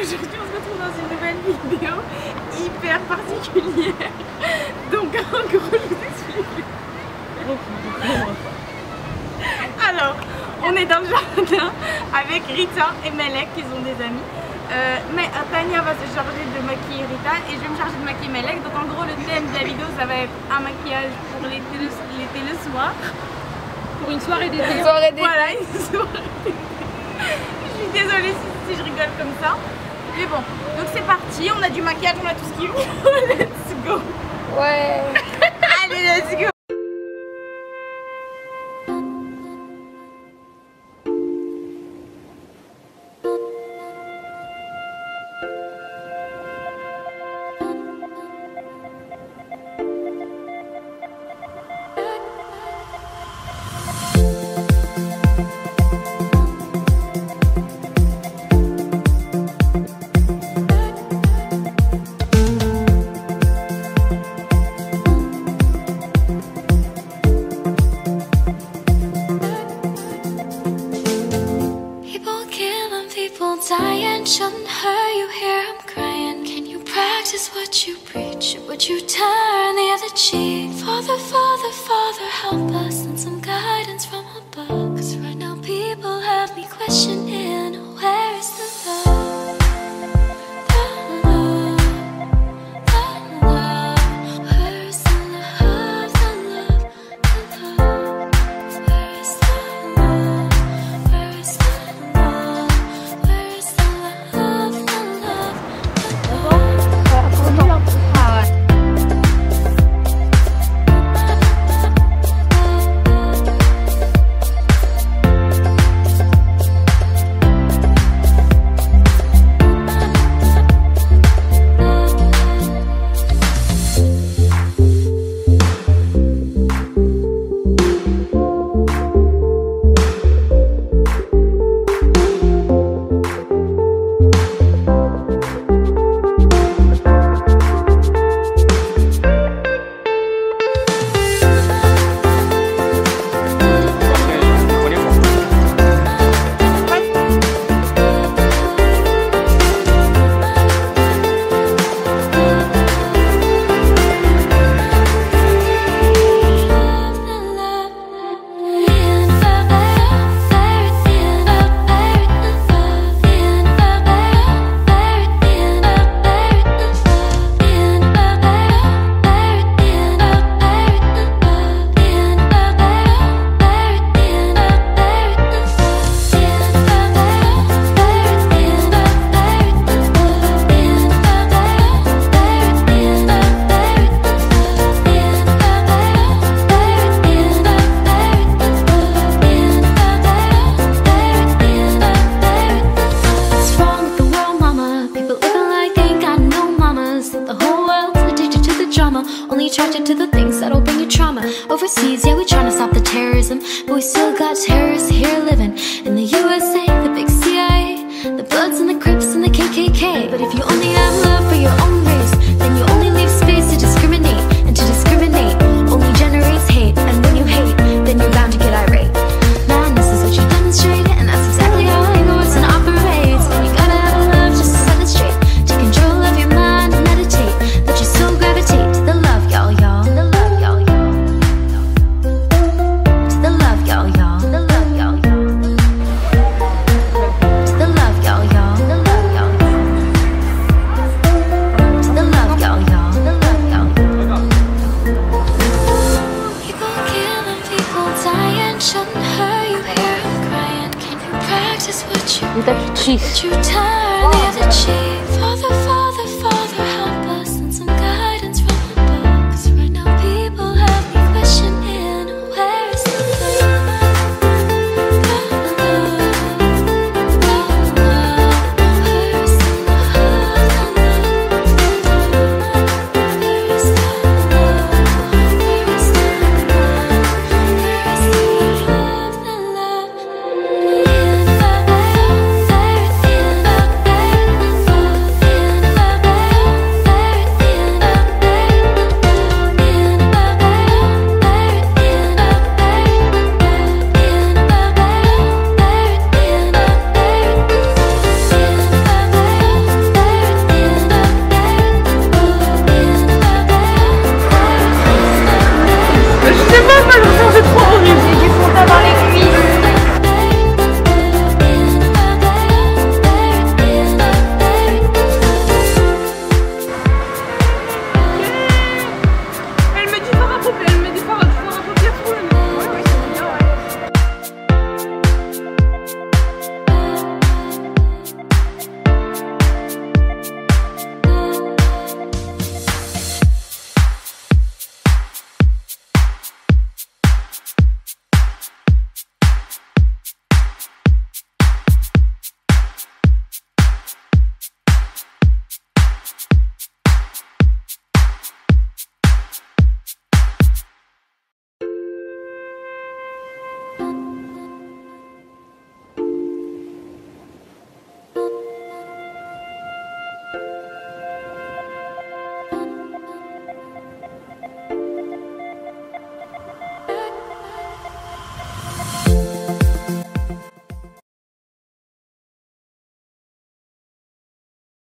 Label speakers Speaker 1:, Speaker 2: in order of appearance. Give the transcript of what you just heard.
Speaker 1: Aujourd'hui on se retrouve dans une nouvelle vidéo hyper particulière. Donc en gros je vous explique. Alors on est dans le jardin avec Rita et Melek qui sont des amis. Mais Tania va se charger de maquiller Rita et je vais me charger de maquiller Melek. Donc en gros le thème de la vidéo ça va être un maquillage pour l'été le soir.
Speaker 2: Pour une soirée d'été.
Speaker 1: Voilà, une soirée d'été. Je suis désolée si je rigole comme ça. Mais bon, donc c'est parti, on a du maquillage, on a tout ce qu'il faut. Let's go.
Speaker 2: Ouais.
Speaker 1: Allez, let's go.
Speaker 3: Dying, shouldn't hurt you here, I'm crying. Can you practice what you preach? Or would you turn the other cheek? Father, Father, Father, help us and some guidance from above. Cause right now people have me questioning, where is the love? The love, the love. Where is the love, the love, the love? Where is the love? Where is the love? Where is the love, the love, the love? Only attracted to the things that'll bring you trauma. Overseas, yeah, we tryna stop the terrorism, but we still got terrorists here living in the USA, the big CIA, the Bloods and the Crips and the KKK. But if you only have love for your own race, then you only leave space to discriminate, and to discriminate only generates hate. And when you hate, then you're bound to get irate. Man, this is what you demonstrate, and that's exactly how it goes and operates. And you gotta have love just to set it straight, take control of your mind and meditate, let your soul gravitate to the love, y'all, y'all. To the love, y'all, y'all. To the love, y'all, y'all. To the love, y'all, y'all. To the love, y'all, y'all. To the love, y'all, y'all. To the love, y'all, y'all. To the love, y'all, y'all. People killing, people dying, shouldn't hurt you here, I'm crying. Can you practice what you preach? Would you turn the other cheek?